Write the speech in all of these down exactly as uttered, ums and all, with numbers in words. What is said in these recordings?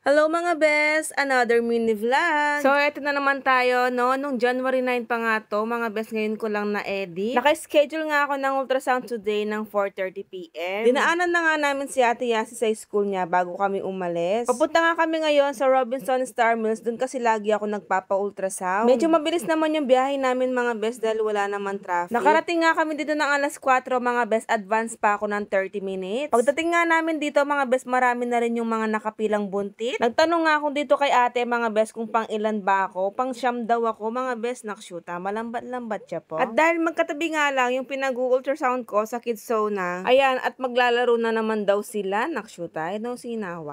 Hello mga best! Another mini vlog! So, eto na naman tayo, no? Nung January nine pa nga to, mga best, ngayon ko lang na-edit. Naka-schedule nga ako ng ultrasound today ng four thirty p m Dinaanan na nga namin si Ate Yasi sa school niya bago kami umalis. Papunta nga kami ngayon sa Robinson Star Mills, dun kasi lagi ako nagpapa-ultrasound. Medyo mabilis naman yung biyahe namin mga best dahil wala naman traffic. Nakarating nga kami dito ng alas kwatro mga best, advance pa ako ng thirty minutes. Pagdating nga namin dito mga best, marami na rin yung mga nakapilang buntis. Nagtanong nga ako dito kay ate mga best kung pang ilan ba ako. Pang siyam daw ako mga best, nakshuta. Malambat-lambat siya po. At dahil magkatabi nga lang yung pinag-ultrasound ko sa Kids Zona, ayan, at maglalaro na naman daw sila. Nakshuta, eh daw sinawa.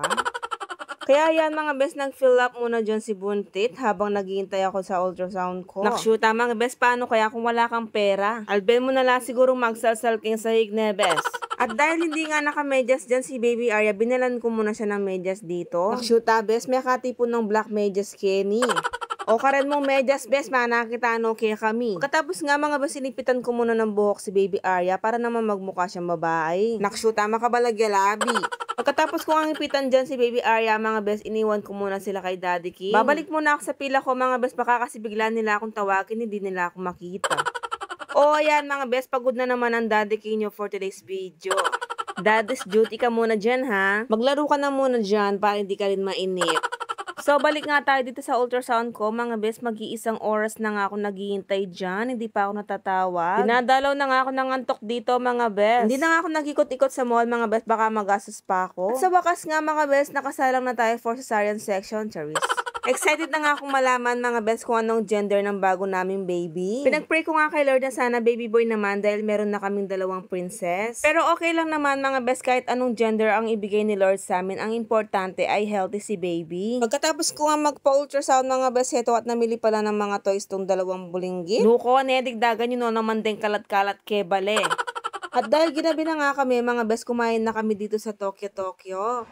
Kaya yan mga best, nag-fill up muna dyan si Buntit habang naghihintay ako sa ultrasound ko. Nakshuta mga best, paano kaya kung wala kang pera? Alben mo na lang siguro magsalsal king sahig na best. At dahil hindi nga naka-medyas dyan si Baby Arya, binalan ko muna siya ng medyas dito. Nakshuta best, may katipon ng black medyas Kenny. O karen mong medyas best, manakita ano kaya kami. Katapos nga mga best, sinipitan ko muna ng buhok si Baby Arya para naman magmukha siyang babae. Nakshuta, makabalagalabi. Pagkatapos ko ang ipitan dyan si Baby Arya, mga best, iniwan ko muna sila kay Daddy King. Babalik muna ako sa pila ko mga best, baka kasi bigla nila akong tawagin, hindi nila ako makita. O ayan mga best, pagod na naman ang Daddy King nyo for today's video. Daddy's duty ka muna dyan ha. Maglaro ka na muna dyan para hindi ka rin mainip. So, balik nga tayo dito sa ultrasound ko. Mga best, mag-iisang oras na nga ako naghihintay dyan. Hindi pa ako natatawag. Dinadalaw na nga ako ng antok dito, mga best. Hindi na nga ako nag-ikot-ikot sa mall, mga best. Baka magastos pa ako. At sa wakas nga, mga best, nakasalang na tayo for cesarean section, Charis. Excited na nga akong malaman mga best kung anong gender ng bago naming baby. Pinag-pray ko nga kay Lord na sana baby boy naman dahil meron na kaming dalawang princess. Pero okay lang naman mga best kahit anong gender ang ibigay ni Lord sa amin. Ang importante ay healthy si baby. Pagkatapos ko nga magpa-ultrasound mga best, heto at namili pala ng mga toys tong dalawang bulinggit. Nuko, nedigdagan yun no naman din kalat-kalat kebale. At dahil ginabi na nga kami mga best, kumain na kami dito sa Tokyo Tokyo.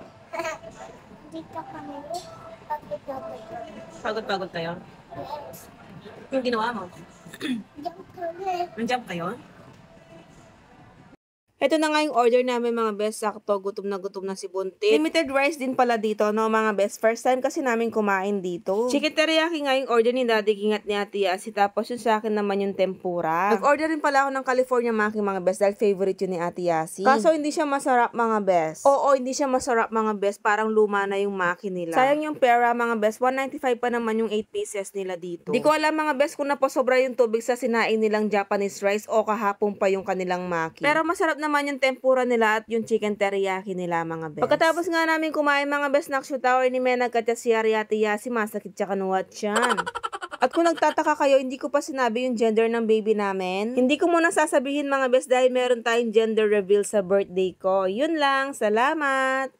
Dito kami. Pagod-pagod kayo? Yes. Yung ginawa mo? Jump kami. Nag-jump kayo? Ito na nga yung order namin mga best, sakto, gutom na gutom na si Buntit. Limited rice din pala dito, no mga best. First time kasi namin kumain dito. Chicken teriyaki nga yung order ni Daddy King at ni Ate Yasi, tapos yung sa akin naman yung tempura. Nag-order rin pala ako ng California Maki mga best dahil favorite yun ni Ate Yasi. Kaso hindi siya masarap mga best. Oo, hindi siya masarap mga best, parang luma na yung Maki nila. Sayang yung pera mga best, one ninety-five pa naman yung eight pieces nila dito. Di ko alam mga best kung napasobra yung tubig sa sinain nilang Japanese rice o kahapon pa yung kanilang Maki. Pero masarap na naman yung tempura nila at yung chicken teriyaki nila mga best. Pagkatapos nga namin kumain mga best, nakshuta or ni Mena katya si Ate Yasi, masakit siya kanuwat siyan. At kung nagtataka kayo, hindi ko pa sinabi yung gender ng baby namin. Hindi ko muna sasabihin mga best dahil meron tayong gender reveal sa birthday ko. Yun lang, salamat!